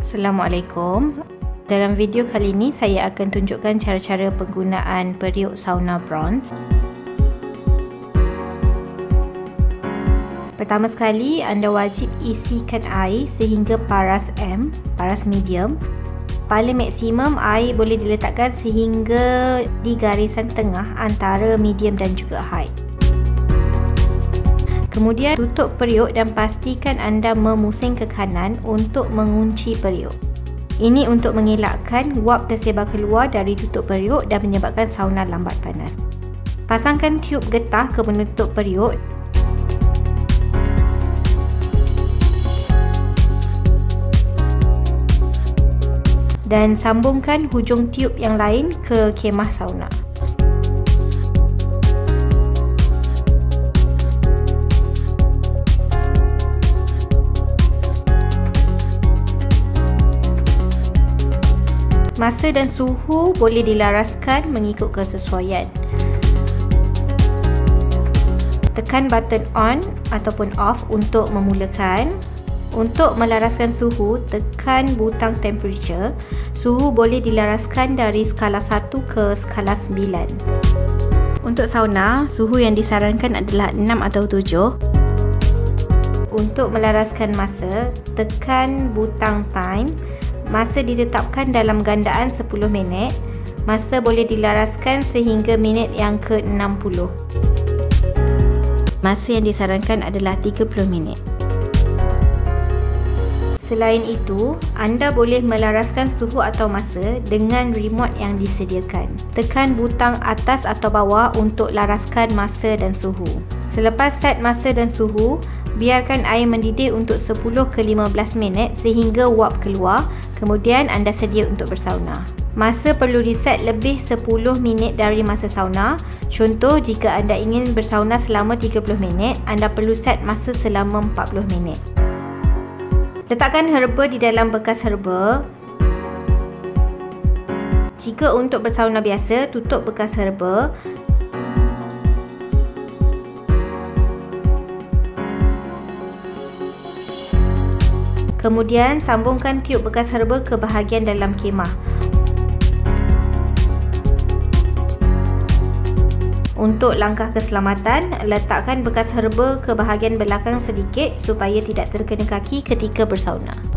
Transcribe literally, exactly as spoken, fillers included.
Assalamualaikum. Dalam video kali ini saya akan tunjukkan cara-cara penggunaan periuk sauna bronze. Pertama sekali, anda wajib isikan air sehingga paras M, paras medium. Paling maksimum air boleh diletakkan sehingga di garisan tengah antara medium dan juga high. Kemudian tutup periuk dan pastikan anda memusing ke kanan untuk mengunci periuk. Ini untuk mengelakkan wap tersebar keluar dari tutup periuk dan menyebabkan sauna lambat panas. Pasangkan tiub getah ke penutup periuk dan sambungkan hujung tiub yang lain ke kemah sauna. Masa dan suhu boleh dilaraskan mengikut kesesuaian. Tekan button on ataupun off untuk memulakan. Untuk melaraskan suhu, tekan butang temperature. Suhu boleh dilaraskan dari skala satu ke skala sembilan. Untuk sauna, suhu yang disarankan adalah enam atau tujuh. Untuk melaraskan masa, tekan butang time. Masa ditetapkan dalam gandaan sepuluh minit. Masa boleh dilaraskan sehingga minit yang ke enam puluh. Masa yang disarankan adalah tiga puluh minit. Selain itu, anda boleh melaraskan suhu atau masa dengan remote yang disediakan. Tekan butang atas atau bawah untuk laraskan masa dan suhu. Selepas set masa dan suhu, biarkan air mendidih untuk sepuluh ke lima belas minit sehingga wap keluar. Kemudian anda sedia untuk bersauna. Masa perlu diset lebih sepuluh minit dari masa sauna. Contoh, jika anda ingin bersauna selama tiga puluh minit, anda perlu set masa selama empat puluh minit. Letakkan herba di dalam bekas herba. Jika untuk bersauna biasa, tutup bekas herba. Kemudian sambungkan tiub bekas herba ke bahagian dalam kemah. Untuk langkah keselamatan, letakkan bekas herba ke bahagian belakang sedikit supaya tidak terkena kaki ketika bersauna.